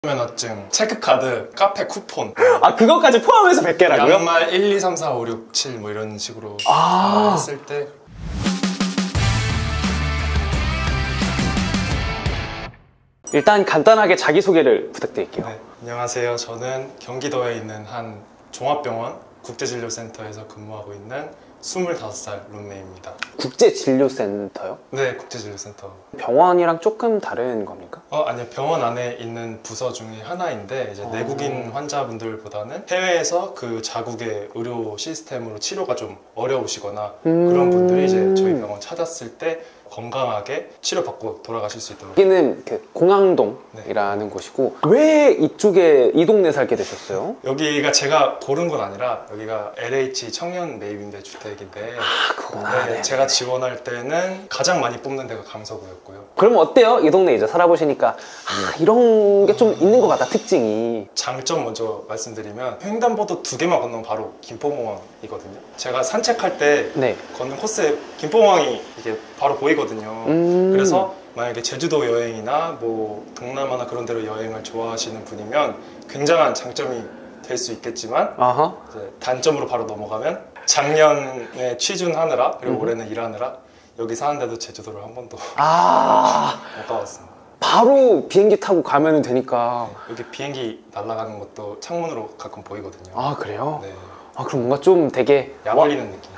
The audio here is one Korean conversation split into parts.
면허증, 체크카드, 카페 쿠폰. 아, 그것까지 포함해서 100개라고요? 양말 1, 2, 3, 4, 5, 6, 7 뭐 이런 식으로 했을 때. 일단 간단하게 자기소개를 부탁드릴게요. 네, 안녕하세요. 저는 경기도에 있는 한 종합병원 국제진료센터에서 근무하고 있는 25살 룸메입니다. 국제진료센터요? 네, 국제진료센터. 병원이랑 조금 다른 겁니까? 아니요. 병원 안에 있는 부서 중에 하나인데 이제 내국인 환자분들보다는 해외에서 그 자국의 의료 시스템으로 치료가 좀 어려우시거나 그런 분들이 이제 저희 병원 찾았을 때 건강하게 치료받고 돌아가실 수 있도록. 여기는 그 공항동이라는 곳이고, 왜 이쪽에 이 동네 살게 되셨어요? 여기가 제가 고른 건 아니라 여기가 LH 청년 매입임대 주택인데, 그거나. 네, 제가 지원할 때는 가장 많이 뽑는 데가 강서구였고요. 그럼 어때요? 이 동네 이제 살아보시니까 이런 게 좀 있는 것 같다, 특징이. 장점 먼저 말씀드리면 횡단보도 2개만 건너면 바로 김포공항이거든요. 제가 산책할 때 걷는 코스에 김포공항이 이게 바로 보이거든요. 그래서 만약에 제주도 여행이나 뭐 동남아나 그런 데로 여행을 좋아하시는 분이면 굉장한 장점이 될 수 있겠지만, 이제 단점으로 바로 넘어가면 작년에 취준하느라 그리고 올해는 일하느라 여기 사는데도 제주도를 한 번도 못 가봤습니다. 바로 비행기 타고 가면 되니까. 여기 비행기 날아가는 것도 창문으로 가끔 보이거든요. 아, 그래요? 네. 그럼 뭔가 좀 되게 약 올리는 느낌.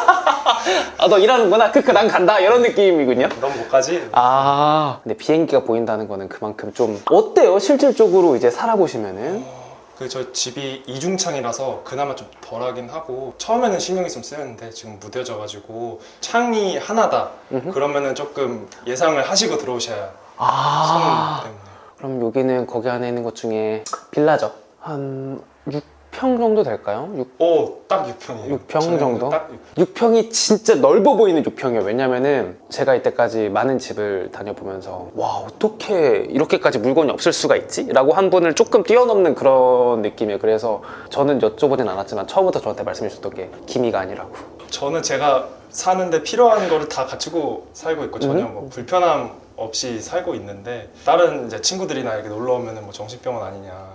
너 일하는구나, 난 간다, 이런 느낌이군요. 넌 못 가지? 근데 비행기가 보인다는 거는 그만큼 좀 어때요? 실질적으로 이제 살아보시면은. 저 집이 이중창이라서 그나마 좀 덜하긴 하고, 처음에는 신경이 좀 쓰였는데 지금 무뎌져가지고 창이 하나다 그러면은 조금 예상을 하시고 들어오셔야. 손 때문에. 그럼 여기는 거기 안에 있는 것 중에 빌라죠? 한 6평 정도 될까요? 딱 6평이에요. 6평 정도? 딱 6평이 진짜 넓어 보이는 6평이에요. 왜냐면은 제가 이때까지 많은 집을 다녀보면서 와, 어떻게 이렇게까지 물건이 없을 수가 있지? 라고 한 분을 조금 뛰어넘는 그런 느낌이에요. 그래서 저는 여쭤보진 않았지만 처음부터 저한테 말씀해 주셨던 게 기미가 아니라고. 저는 제가 사는데 필요한 거를 다 갖추고 살고 있고 전혀 뭐 불편함 없이 살고 있는데, 다른 이제 친구들이나 이렇게 놀러 오면은 뭐 정신병원 아니냐.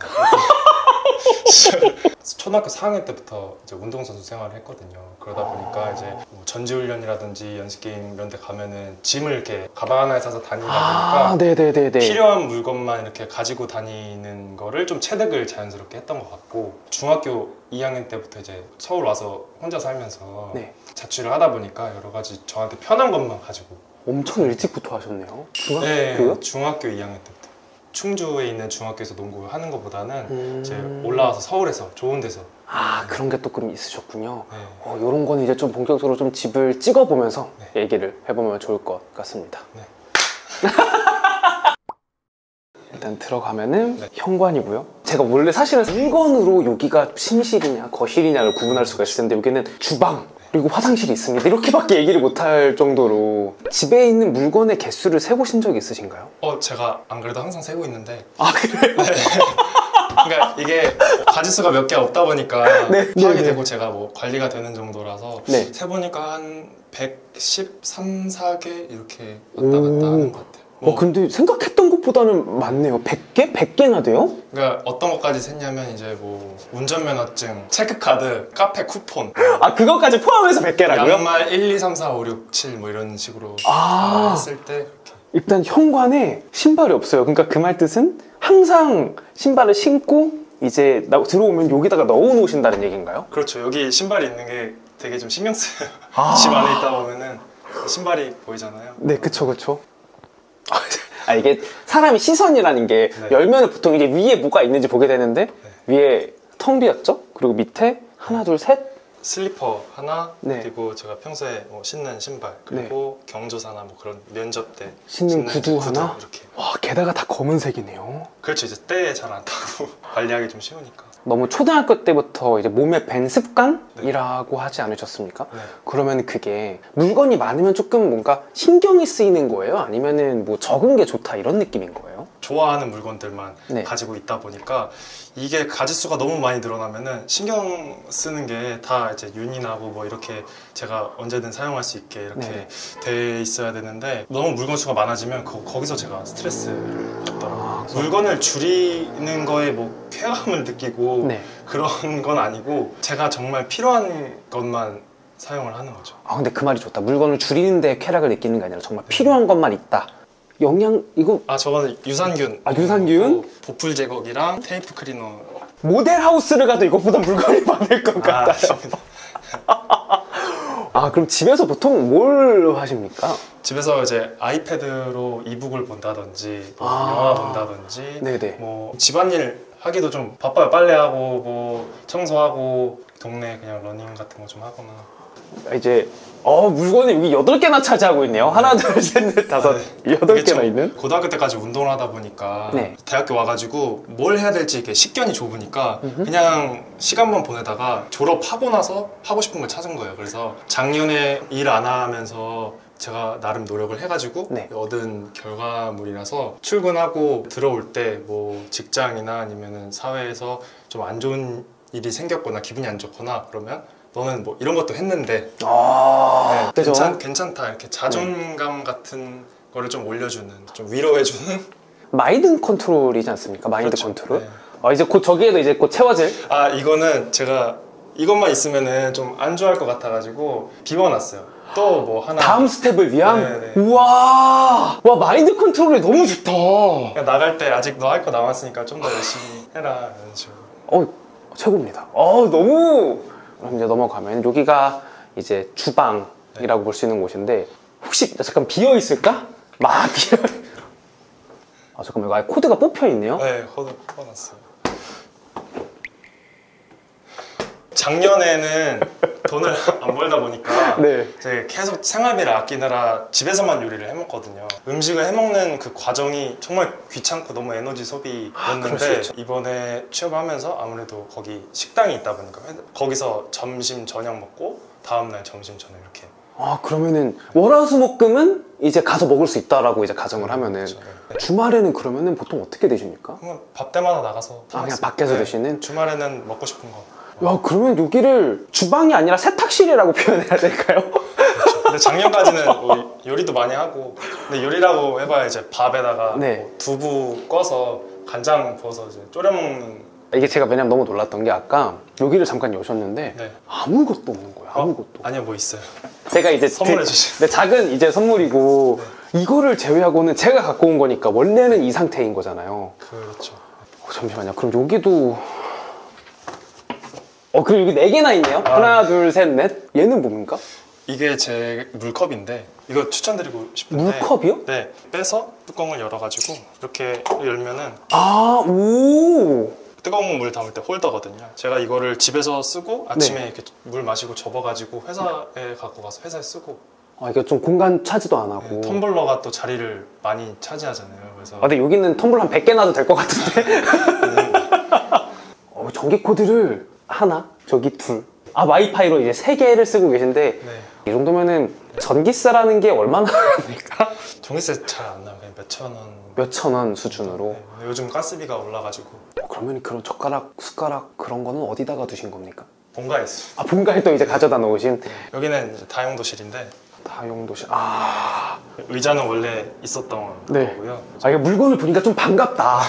초등학교 4학년 때부터 이제 운동선수 생활을 했거든요. 그러다 보니까 이제 뭐 전지훈련이라든지 연습게임 이런 데 가면은 짐을 이렇게 가방 하나에 싸서 다니다 보니까 필요한 물건만 이렇게 가지고 다니는 거를 좀 체득을 자연스럽게 했던 것 같고, 중학교 2학년 때부터 이제 서울 와서 혼자 살면서 자취를 하다 보니까 여러 가지 저한테 편한 것만 가지고. 엄청 일찍부터 하셨네요. 중학교 2학년 때부터. 충주에 있는 중학교에서 농구하는 것보다는 이제 올라와서 서울에서 좋은 데서. 그런 게 조금 있으셨군요. 이런 거는 이제 좀 본격적으로 좀 집을 찍어보면서 얘기를 해보면 좋을 것 같습니다. 일단 들어가면은 현관이고요. 제가 원래 사실은 물건으로 여기가 침실이냐 거실이냐를 구분할 수가 있을 텐데, 여기는 주방 그리고 화장실이 있습니다. 이렇게밖에 얘기를 못할 정도로. 집에 있는 물건의 개수를 세보신 적 있으신가요? 제가 안 그래도 항상 세고 있는데. 그래요? 네. 그러니까 이게 가짓수가 몇 개 없다 보니까 파악이 되고 제가 뭐 관리가 되는 정도라서 세보니까 한 113, 4개 이렇게 왔다 갔다 하는 것 같아요. 근데 생각했던 것보다는 많네요. 100개? 100개나 돼요? 그러니까 어떤 것까지 셌냐면 이제 뭐 운전면허증, 체크카드, 카페 쿠폰. 그것까지 포함해서 100개라고요? 양말 1, 2, 3, 4, 5, 6, 7 뭐 이런 식으로 했을 때 그렇게. 일단 현관에 신발이 없어요. 그러니까 그 말 뜻은 항상 신발을 신고 이제 들어오면 여기다가 넣어놓으신다는 얘기인가요? 그렇죠. 여기 신발이 있는 게 되게 좀 신경 쓰여요. 집 안에 있다 보면은 신발이 보이잖아요. 네, 그쵸. 이게 사람이 시선이라는 게 열면 보통 이게 위에 뭐가 있는지 보게 되는데 위에 텅 비었죠? 그리고 밑에 하나, 둘, 셋 슬리퍼 하나, 그리고 제가 평소에 뭐 신는 신발, 그리고 경조사나 뭐 그런 면접 때 신는 구두 하나? 이렇게. 게다가 다 검은색이네요. 그렇죠. 이제 때에 잘 안 타고 관리하기 좀 쉬우니까. 너무 초등학교 때부터 이제 몸에 밴 습관이라고 하지 않으셨습니까? 그러면 그게 물건이 많으면 조금 뭔가 신경이 쓰이는 거예요? 아니면은 뭐 적은 게 좋다 이런 느낌인 거예요? 좋아하는 물건들만 네. 가지고 있다 보니까 이게 가짓수가 너무 많이 늘어나면은 신경 쓰는 게 다 이제 윤이나고 뭐 이렇게 제가 언제든 사용할 수 있게 이렇게 네. 돼 있어야 되는데 너무 물건 수가 많아지면 거기서 제가 스트레스를 받더라고요. 물건을 줄이는 거에 뭐 쾌감을 느끼고 네. 그런 건 아니고 제가 정말 필요한 것만 사용을 하는 거죠. 아 근데 그 말이 좋다. 물건을 줄이는 데 쾌락을 느끼는 게 아니라 정말 필요한 것만 있다. 영양 이거 저거는 유산균. 유산균? 보풀 제거기랑 테이프 클리너. 모델하우스를 가도 이것보다 물건이 많을 것 같아요. 아 그럼 집에서 보통 뭘 하십니까? 집에서 이제 아이패드로 이북을 본다든지 뭐 영화 본다든지 네네. 뭐 집안일 하기도 좀 바빠요. 빨래하고 뭐 청소하고 동네 그냥 러닝 같은 거 좀 하거나. 이제 물건이 여기 8개나 차지하고 있네요. 하나 둘 셋 넷 다섯 네. 8개나 있는. 고등학교 때까지 운동을 하다 보니까 네. 대학교 와가지고 뭘 해야 될지 이렇게 식견이 좁으니까 그냥 시간만 보내다가 졸업하고 나서 하고 싶은 걸 찾은 거예요. 그래서 작년에 일 안 하면서 제가 나름 노력을 해가지고 네. 얻은 결과물이라서 출근하고 들어올 때 뭐 직장이나 아니면은 사회에서 좀 안 좋은 일이 생겼거나 기분이 안 좋거나 그러면 너는 뭐 이런 것도 했는데 네, 괜찮다 이렇게 자존감 같은 거를 좀 올려주는, 좀 위로해주는. 마인드 컨트롤이지 않습니까? 마인드 그렇죠. 컨트롤. 네. 이제 곧 저기에도 이제 곧 채워질. 이거는 제가 이것만 있으면은 좀 안 좋아할 것 같아가지고 비워놨어요. 또 뭐 하나 다음 스텝을 위한. 네네. 우와, 와 마인드 컨트롤이 너무 좋다. 그냥 나갈 때 아직 너 할 거 남았으니까 좀 더 열심히 해라 이런 식으로. 최고입니다. 너무. 그럼 이제 넘어가면 여기가 이제 주방이라고 볼 수 있는 곳인데 혹시 잠깐 비어 있을까? 막 비어. 잠깐만, 이거 아예 코드가 뽑혀 있네요. 네, 코드 뽑아놨어요. 작년에는 돈을 안 벌다 보니까 네. 이제 계속 생활비를 아끼느라 집에서만 요리를 해먹거든요. 음식을 해먹는 그 과정이 정말 귀찮고 너무 에너지 소비였는데 이번에 취업하면서 아무래도 거기 식당이 있다 보니까 거기서 점심 저녁 먹고 다음날 점심 저녁 이렇게. 그러면은 월화수목금은 이제 가서 먹을 수 있다라고 이제 가정을 하면은 그렇죠. 네. 주말에는 그러면은 보통 어떻게 되십니까? 그냥 밥 때마다 나가서 그냥 밖에서 드시는? 주말에는 먹고 싶은 거. 야, 그러면 여기를 주방이 아니라 세탁실이라고 표현해야 될까요? 그렇죠. 근데 작년까지는 뭐 요리도 많이 하고, 근데 요리라고 해봐야 이제 밥에다가 네. 뭐 두부 꺼서 간장 부어서 이제 졸여 먹는. 이게 제가 왜냐면 너무 놀랐던 게 아까 여기를 잠깐 여셨는데 네. 아무것도 없는 거예요. 아무것도. 아니요, 뭐 있어요. 제가 이제 선물해 주신. 네, 작은 이제 선물이고 이거를 제외하고는 제가 갖고 온 거니까 원래는 이 상태인 거잖아요. 그렇죠. 잠시만요. 그럼 여기도 그리고 여기 4개나 있네요. 하나, 둘, 셋, 넷. 얘는 뭡니까? 이게 제 물컵인데 이거 추천드리고 싶은데. 물컵이요? 네. 빼서 뚜껑을 열어가지고 이렇게 열면은 오. 뜨거운 물 담을 때 홀더거든요. 제가 이거를 집에서 쓰고 아침에 이렇게 물 마시고 접어가지고 회사에 갖고 가서 회사에 쓰고. 이게 좀 공간 차지도 안 하고. 네, 텀블러가 또 자리를 많이 차지하잖아요. 그래서 근데 여기는 텀블러 한 100개 놔도 될 것 같은데. 전기 코드를 하나, 저기 둘. 와이파이로 이제 3개를 쓰고 계신데 네. 이 정도면은 전기세라는 게 얼마나 합니까? 전기세 잘 안 나요. 그냥 몇천 원. 몇천 원 수준으로. 네. 근데 요즘 가스비가 올라가지고. 그러면 그런 젓가락, 숟가락 그런 거는 어디다가 두신 겁니까? 본가에 있어요. 본가에 또 이제 가져다 놓으신. 여기는 이제 다용도실인데 다용도실. 의자는 원래 있었던 네. 거고요. 이게 물건을 보니까 좀 반갑다.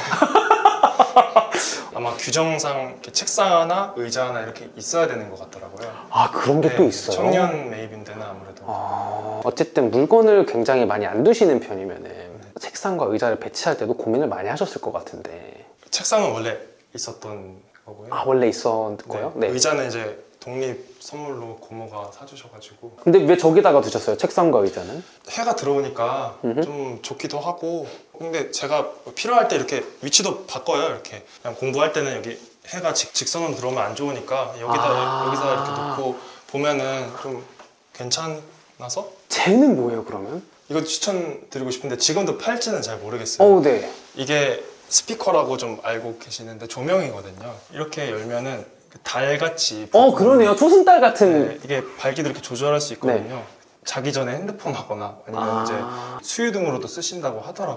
아마 규정상 이렇게 책상 하나, 의자 하나 이렇게 있어야 되는 것 같더라고요. 그런 게 또 네, 있어요? 청년 매입인 데는 아무래도. 어쨌든 물건을 굉장히 많이 안 두시는 편이면은 책상과 의자를 배치할 때도 고민을 많이 하셨을 것 같은데. 책상은 원래 있었던 거고요. 원래 있었고요? 네. 의자는 이제 독립 선물로 고모가 사주셔가지고. 근데 왜 저기다가 두셨어요? 책상과 의자는? 해가 들어오니까 좀 좋기도 하고. 근데 제가 필요할 때 이렇게 위치도 바꿔요. 이렇게 그냥 공부할 때는 여기 해가 직선으로 들어오면 안 좋으니까 여기다 이렇게 놓고 보면은 좀 괜찮아서. 쟤는 뭐예요 그러면? 이거 추천드리고 싶은데 지금도 팔지는 잘 모르겠어요. 네. 이게 스피커라고 좀 알고 계시는데 조명이거든요. 이렇게 열면은 달같이. 그러네요. 초승달 같은. 네, 이게 밝기도 이렇게 조절할 수 있거든요. 자기 전에 핸드폰 하거나 아니면 이제 수유등으로도 쓰신다고 하더라고요.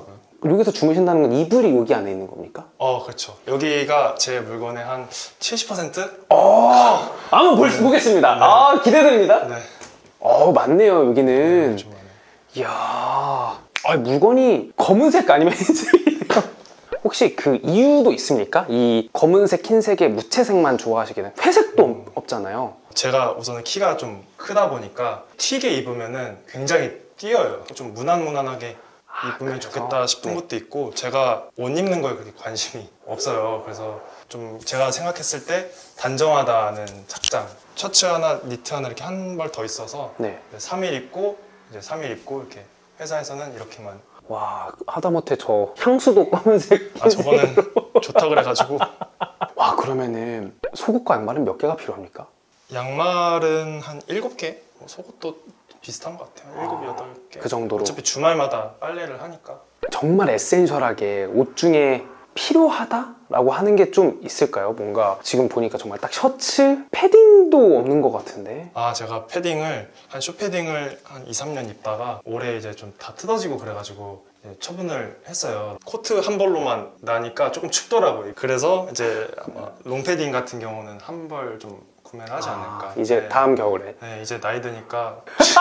여기서 주무신다는 건 이불이 여기 안에 있는 겁니까? 그렇죠. 여기가 제 물건의 한 70%? 한번 보겠습니다. 네. 기대됩니다. 네. 맞네요, 여기는. 네, 좀 많아요. 이야, 물건이 검은색 아니면 흰색이에요? 혹시 그 이유도 있습니까? 이 검은색, 흰색의 무채색만 좋아하시기는 회색도 없잖아요. 제가 우선은 키가 좀 크다 보니까 튀게 입으면은 굉장히 띄어요. 좀 무난무난하게 입으면 그래서? 좋겠다 싶은 것도 있고, 제가 옷 입는 거에 그렇게 관심이 없어요. 그래서 좀 제가 생각했을 때 단정하다는 착장, 셔츠 하나, 니트 하나 이렇게 한 벌 더 있어서 3일 입고 이제 3일 입고 이렇게 회사에서는 이렇게만. 와, 하다못해 저 향수도 검은색. 저거는 좋다 그래가지고. 와, 그러면은 속옷과 양말은 몇 개가 필요합니까? 양말은 한 7개? 속옷도 비슷한 것 같아요. 7, 8개. 그 정도로. 어차피 주말마다 빨래를 하니까. 정말 에센셜하게 옷 중에 필요하다라고 하는 게 좀 있을까요? 뭔가 지금 보니까 정말 딱 셔츠, 패딩도 없는 것 같은데. 제가 패딩을 쇼패딩을 한 2, 3년 입다가 올해 이제 좀 다 뜯어지고 그래가지고 이제 처분을 했어요. 코트 한 벌로만 나니까 조금 춥더라고요. 그래서 이제 아마 롱패딩 같은 경우는 한 벌 좀 구매를 하지 않을까. 이제 네. 다음 겨울에. 네, 이제 나이 드니까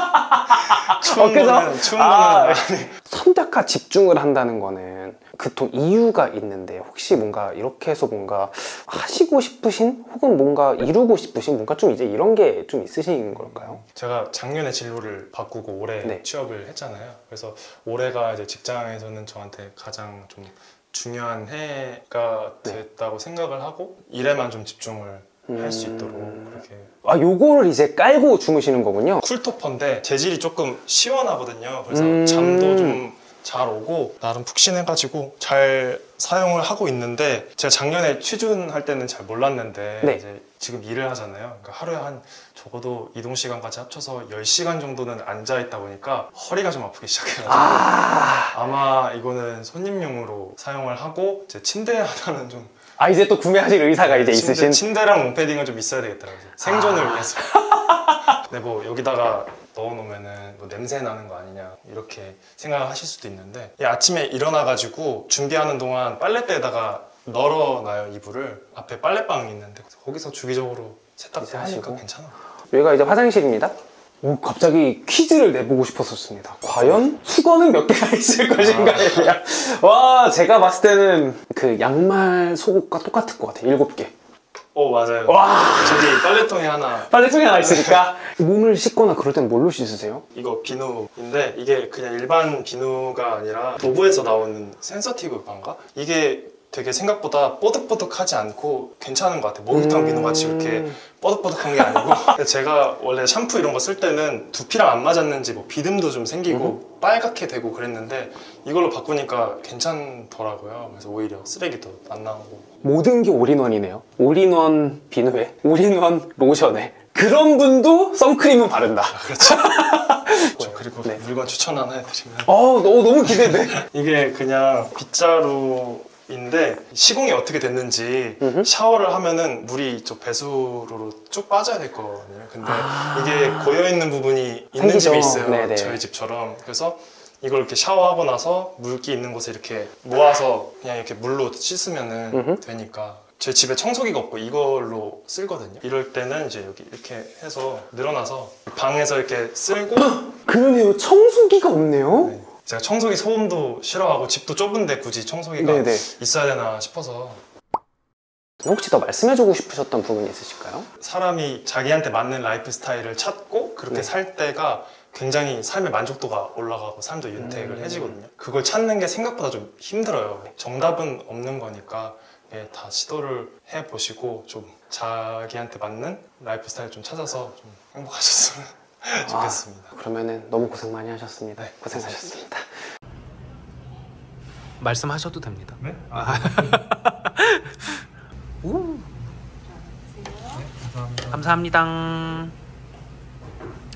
그죠? 추운 거는 선택과 집중을 한다는 거는 그 또 이유가 있는데, 혹시 뭔가 이렇게 해서 뭔가 하시고 싶으신 혹은 뭔가 이루고 싶으신 뭔가 좀 이제 이런 게 좀 있으신 걸까요? 제가 작년에 진로를 바꾸고 올해 취업을 했잖아요. 그래서 올해가 이제 직장에서는 저한테 가장 좀 중요한 해가 됐다고 생각을 하고 일에만 좀 집중을 할 수 있도록 그렇게. 요거를 이제 깔고 주무시는 거군요. 쿨토퍼인데 재질이 조금 시원하거든요. 그래서 잠도 좀 잘 오고 나름 푹신해가지고 잘 사용을 하고 있는데, 제가 작년에 취준할 때는 잘 몰랐는데 이제 지금 일을 하잖아요. 그러니까 하루에 한 적어도 이동 시간까지 합쳐서 10시간 정도는 앉아 있다 보니까 허리가 좀 아프기 시작해가지고 아마 이거는 손님용으로 사용을 하고 제 침대 하나는 좀 이제 또 구매하실 의사가 이제 있으신. 침대랑 롱패딩은 좀 있어야 되겠더라고요. 생존을 위해서. 근데 뭐 여기다가 넣어놓으면은 뭐 냄새 나는 거 아니냐 이렇게 생각하실 수도 있는데, 아침에 일어나가지고 준비하는 동안 빨래대에다가 널어놔요. 이불을. 앞에 빨래방이 있는데 거기서 주기적으로 세탁도 하니까 괜찮아. 여기가 이제 화장실입니다. 갑자기 퀴즈를 내보고 싶었었습니다. 과연 수건은 몇 개가 있을 것인가에 대한. 와, 제가 봤을 때는 그 양말 속옷과 똑같을 것 같아요. 7개. 맞아요. 와, 저기 빨래통에 하나. 빨래통에 하나 있으니까. 몸을 씻거나 그럴 땐 뭘로 씻으세요? 이거 비누인데 이게 그냥 일반 비누가 아니라 도브에서 나오는 센서티브 바인가? 이게 되게 생각보다 뽀득뽀득하지 않고 괜찮은 것 같아요. 목욕탕 비누 같이 이렇게 뽀득뽀득한 게 아니고. 제가 원래 샴푸 이런 거 쓸 때는 두피랑 안 맞았는지 뭐 비듬도 좀 생기고 빨갛게 되고 그랬는데 이걸로 바꾸니까 괜찮더라고요. 그래서 오히려 쓰레기도 안 나오고. 모든 게 올인원이네요. 올인원 비누에 올인원 로션에 그런 분도 선크림은 바른다. 그렇죠. 그리고 물건 추천 하나 해드리면 너무 기대돼. 이게 그냥 빗자루인데 시공이 어떻게 됐는지 샤워를 하면은 물이 이쪽 배수로로 쭉 빠져야 될 거거든요. 근데 이게 고여있는 부분이 있는 생기죠. 집이 있어요. 네네. 저희 집처럼. 그래서 이걸 이렇게 샤워하고 나서 물기 있는 곳에 이렇게 모아서 그냥 이렇게 물로 씻으면은 되니까. 제 집에 청소기가 없고 이걸로 쓸거든요. 이럴 때는 이제 여기 이렇게 해서 늘어나서 방에서 이렇게 쓸고. 그러네요. 청소기가 없네요. 네. 제가 청소기 소음도 싫어하고 집도 좁은데 굳이 청소기가 있어야 되나 싶어서. 혹시 더 말씀해주고 싶으셨던 부분이 있으실까요? 사람이 자기한테 맞는 라이프 스타일을 찾고 그렇게 살 때가 굉장히 삶의 만족도가 올라가고 삶도 윤택해지거든요. 그걸 찾는 게 생각보다 좀 힘들어요. 정답은 없는 거니까 다 시도를 해보시고 좀 자기한테 맞는 라이프 스타일 좀 찾아서 좀 행복하셨으면 좋겠습니다. 그러면은 너무 고생 많이 하셨습니다. 고생하셨습니다. 말씀하셔도 됩니다. 네? 감사합니다.